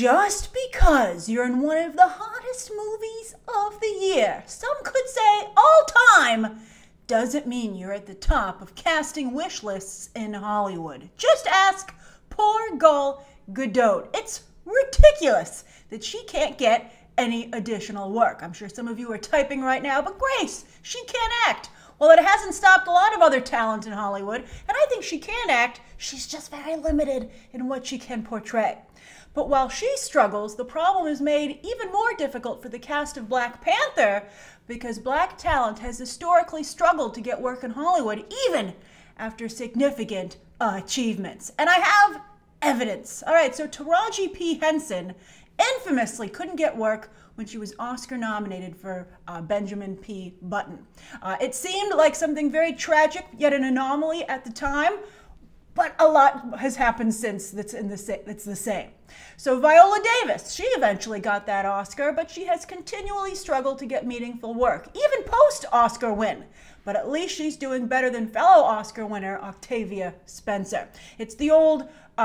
Just because you're in one of the hottest movies of the year, some could say all time, doesn't mean you're at the top of casting wish lists in Hollywood. Just ask poor Gal Gadot. It's ridiculous that she can't get any additional work. I'm sure some of you are typing right now, but Grace, she can't act. Well, it hasn't stopped a lot of other talent in Hollywood, and I think she can act. She's just very limited in what she can portray. But while she struggles, the problem is made even more difficult for the cast of Black Panther because Black talent has historically struggled to get work in Hollywood, even after significant achievements. And I have evidence. All right, so Taraji P. Henson infamously couldn't get work when she was Oscar nominated for Benjamin P. Button. It seemed like something very tragic, yet an anomaly at the time, but a lot has happened since that's the same. So Viola Davis, she eventually got that Oscar, but she has continually struggled to get meaningful work, even post-Oscar win. But at least she's doing better than fellow Oscar winner Octavia Spencer. It's the old,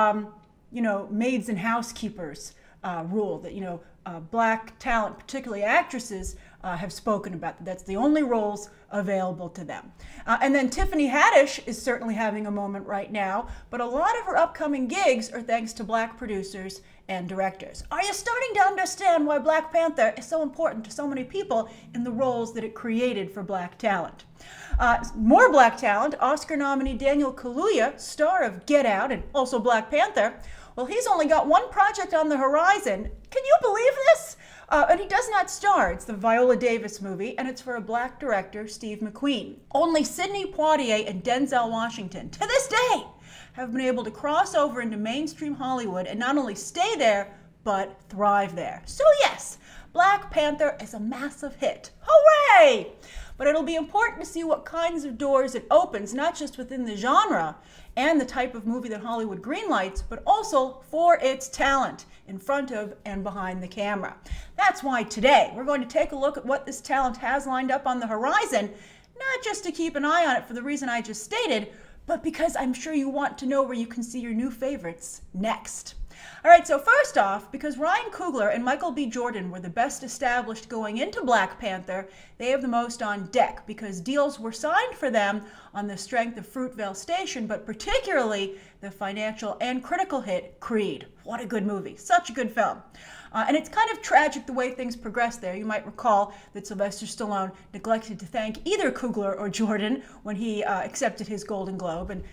maids and housekeepers rule that, Black talent, particularly actresses, have spoken about. That's the only roles available to them. And then Tiffany Haddish is certainly having a moment right now, but a lot of her upcoming gigs are thanks to Black producers and directors. Are you starting to understand why Black Panther is so important to so many people in the roles that it created for Black talent? More Black talent, Oscar nominee Daniel Kaluuya, star of Get Out and also Black Panther, well, he's only got one project on the horizon. Can you believe this? And he does not star. It's the Viola Davis movie, and it's for a Black director, Steve McQueen. Only Sidney Poitier and Denzel Washington, to this day, have been able to cross over into mainstream Hollywood and not only stay there, but thrive there. So yes, Black Panther is a massive hit. Hooray! But it'll be important to see what kinds of doors it opens, not just within the genre and the type of movie that Hollywood greenlights, but also for its talent in front of and behind the camera. That's why today we're going to take a look at what this talent has lined up on the horizon, not just to keep an eye on it for the reason I just stated, but because I'm sure you want to know where you can see your new favorites next. All right, so first off, because Ryan Coogler and Michael B. Jordan were the best established going into Black Panther, they have the most on deck because deals were signed for them on the strength of Fruitvale Station, but particularly the financial and critical hit Creed. What a good movie. Such a good film. And it's kind of tragic the way things progressed there. You might recall that Sylvester Stallone neglected to thank either Coogler or Jordan when he accepted his Golden Globe, and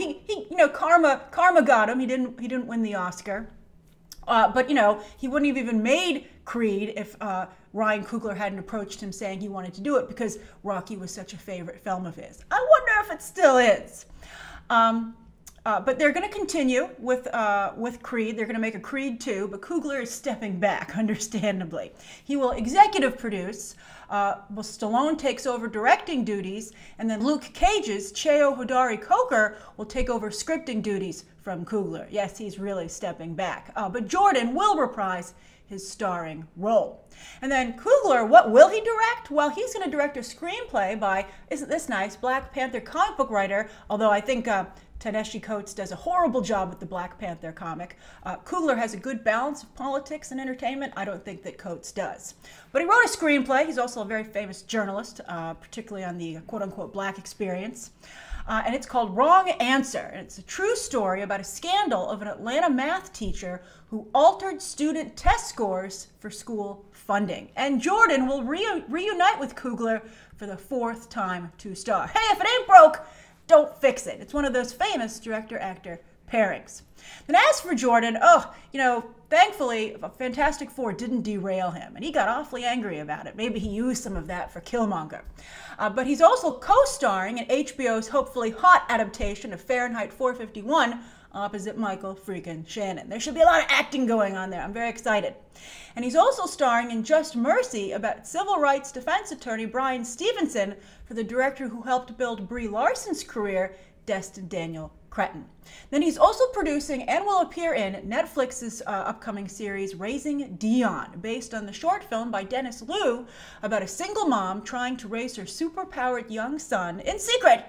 karma got him. He didn't win the Oscar, but he wouldn't have even made Creed if Ryan Coogler hadn't approached him saying he wanted to do it because Rocky was such a favorite film of his. I wonder if it still is. But they're going to continue with Creed. They're going to make a Creed 2, but Coogler is stepping back, understandably. He will executive produce, Stallone takes over directing duties, and then Luke Cage's Cheo Hodari Coker will take over scripting duties from Coogler. Yes, he's really stepping back. But Jordan will reprise his starring role. And then Coogler, what will he direct? Well, he's going to direct a screenplay by, isn't this nice, Black Panther comic book writer, although I think Ta-Nehisi Coates does a horrible job with the Black Panther comic. Coogler has a good balance of politics and entertainment. I don't think that Coates does. But he wrote a screenplay. He's also a very famous journalist, particularly on the quote-unquote Black experience. And it's called Wrong Answer. And it's a true story about a scandal of an Atlanta math teacher who altered student test scores for school funding. And Jordan will reunite with Coogler for the 4th time to star. Hey, if it ain't broke, don't fix it. It's one of those famous director-actor pairings. Then as for Jordan, thankfully, Fantastic Four didn't derail him, and he got awfully angry about it. Maybe he used some of that for Killmonger. But he's also co-starring in HBO's hopefully hot adaptation of Fahrenheit 451 opposite Michael freaking Shannon. There should be a lot of acting going on there. I'm very excited. And he's also starring in Just Mercy about civil rights defense attorney Brian Stevenson for the director who helped build Brie Larson's career, Destin Daniel Cretton. Then he's also producing and will appear in Netflix's upcoming series Raising Dion, based on the short film by Dennis Liu about a single mom trying to raise her superpowered young son in secret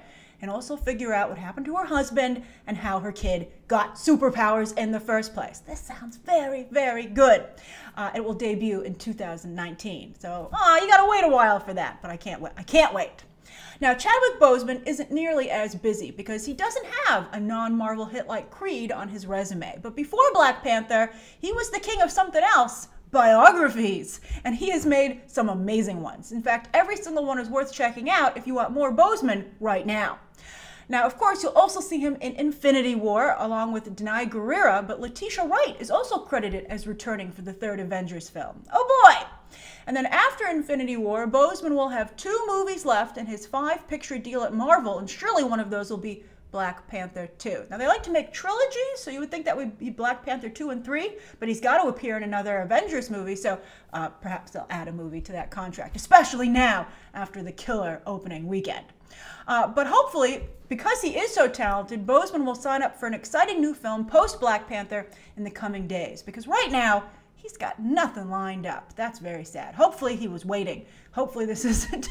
and also figure out what happened to her husband and how her kid got superpowers in the first place. This sounds very, very good. It will debut in 2019. So, you gotta wait a while for that, but I can't wait. I can't wait. Now, Chadwick Boseman isn't nearly as busy because he doesn't have a non-Marvel hit like Creed on his resume. But before Black Panther, he was the king of something else: biographies. And he has made some amazing ones. In fact, every single one is worth checking out if you want more Boseman right now. Now, of course, you'll also see him in Infinity War along with Danai Gurira, but Letitia Wright is also credited as returning for the third Avengers film. Oh boy! And then after Infinity War, Boseman will have 2 movies left in his 5-picture deal at Marvel, and surely one of those will be Black Panther 2. Now, they like to make trilogies, so you would think that would be Black Panther 2 and 3, but he's got to appear in another Avengers movie, so perhaps they'll add a movie to that contract, especially now after the killer opening weekend. But hopefully, because he is so talented, Boseman will sign up for an exciting new film post-Black Panther in the coming days, because right now, he's got nothing lined up. That's very sad. Hopefully he was waiting. Hopefully this isn't,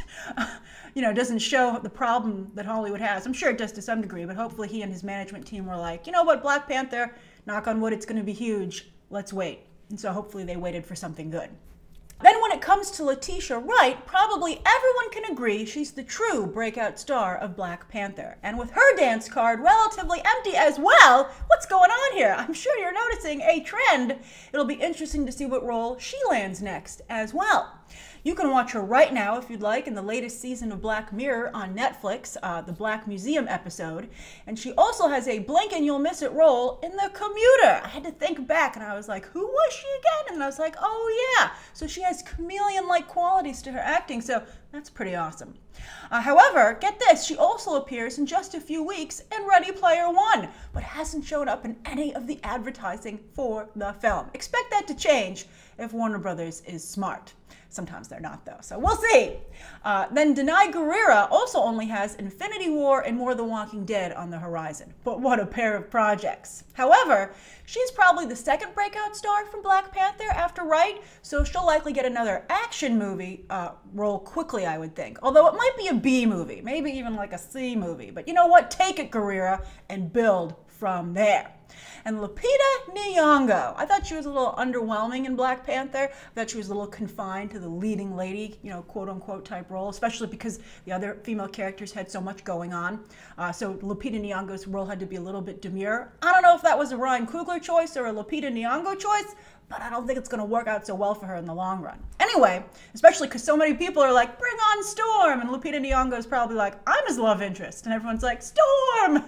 doesn't show the problem that Hollywood has. I'm sure it does to some degree, but hopefully he and his management team were like, you know what, Black Panther, knock on wood, it's going to be huge. Let's wait. And so hopefully they waited for something good. Then when it comes to Letitia Wright, probably everyone can agree she's the true breakout star of Black Panther. And with her dance card relatively empty as well, what's going on here? I'm sure you're noticing a trend. It'll be interesting to see what role she lands next as well. You can watch her right now, if you'd like, in the latest season of Black Mirror on Netflix, the Black Museum episode. And she also has a blink and you'll miss it role in The Commuter. I had to think back and I was like, who was she again? And I was like, oh yeah. So she has chameleon-like qualities to her acting, so that's pretty awesome. However, get this, she also appears in just a few weeks in Ready Player One, but hasn't shown up in any of the advertising for the film. Expect that to change if Warner Brothers is smart. Sometimes they're not, though, so we'll see. Then Danai Gurira also only has Infinity War and More The Walking Dead on the horizon. But what a pair of projects. However, she's probably the second breakout star from Black Panther after Wright, so she'll likely get another action movie role quickly, I would think. Although it might be a B movie, maybe even like a C movie. But you know what? Take it, Gurira, and build from there. And Lupita Nyong'o, I thought she was a little underwhelming in Black Panther. I thought she was a little confined to the leading lady, quote-unquote type role, especially because the other female characters had so much going on. So Lupita Nyong'o's role had to be a little bit demure. I don't know if that was a Ryan Coogler choice or a Lupita Nyong'o choice, but I don't think it's going to work out so well for her in the long run. Anyway, especially because so many people are like, bring on Storm, and Lupita Nyong'o is probably like, I'm his love interest, and everyone's like, Storm!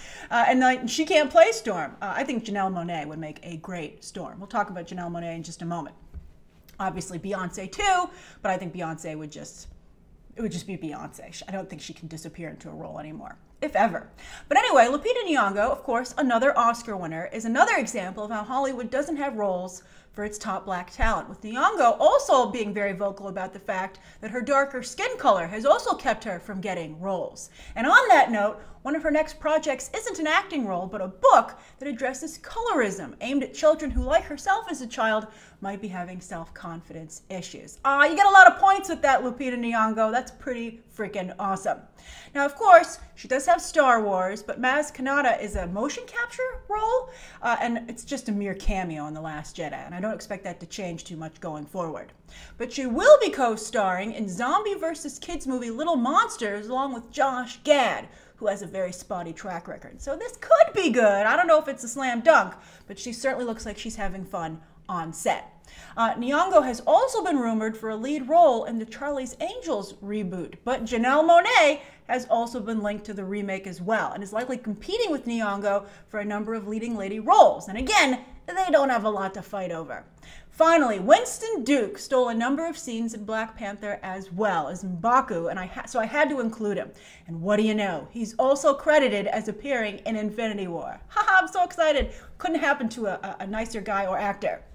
And she can't play Storm. I think Janelle Monáe would make a great Storm. We'll talk about Janelle Monáe in just a moment. Obviously Beyonce too, but I think Beyonce would just be Beyonce. I don't think she can disappear into a role anymore, if ever. But anyway, Lupita Nyong'o, of course, another Oscar winner, is another example of how Hollywood doesn't have roles for its top Black talent, with Nyong'o also being very vocal about the fact that her darker skin color has also kept her from getting roles. And on that note, one of her next projects isn't an acting role, but a book that addresses colorism, aimed at children who, like herself as a child, might be having self-confidence issues. You get a lot of points with that, Lupita Nyong'o. That's pretty freaking awesome. Now, of course, she does have Star Wars, but Maz Kanata is a motion capture role, and it's just a mere cameo in The Last Jedi, and I don't expect that to change too much going forward. But she will be co-starring in zombie versus kids movie Little Monsters along with Josh Gad, who has a very spotty track record. So this could be good. I don't know if it's a slam dunk, but she certainly looks like she's having fun on set. Nyong'o has also been rumored for a lead role in the Charlie's Angels reboot, but Janelle Monáe has also been linked to the remake as well, and is likely competing with Nyong'o for a number of leading lady roles. And again, they don't have a lot to fight over. Finally, Winston Duke stole a number of scenes in Black Panther as well as M'Baku, and so I had to include him. And what do you know? He's also credited as appearing in Infinity War. Haha, I'm so excited. Couldn't happen to a nicer guy or actor.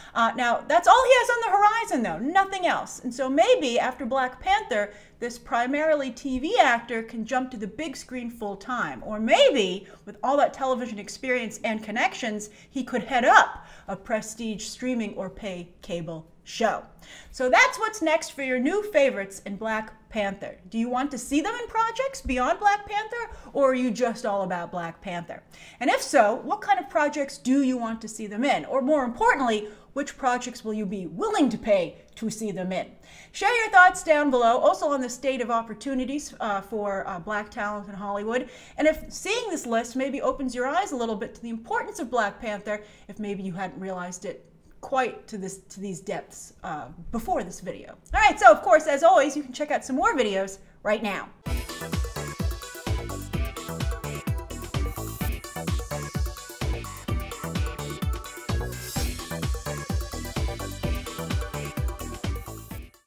Now, that's all he has on the horizon, though, nothing else. And so maybe after Black Panther, this primarily TV actor can jump to the big screen full time. Or maybe, with all that television experience and connections, he could head up a prestige streaming or pay cable show. So that's what's next for your new favorites in Black Panther. Do you want to see them in projects beyond Black Panther, or are you just all about Black Panther? And if so, what kind of projects do you want to see them in? Or more importantly, which projects will you be willing to pay to see them in? Share your thoughts down below, also on the state of opportunities for Black talent in Hollywood. And if seeing this list maybe opens your eyes a little bit to the importance of Black Panther, if maybe you hadn't realized it quite to these depths before this video. All right, so of course, as always, you can check out some more videos right now.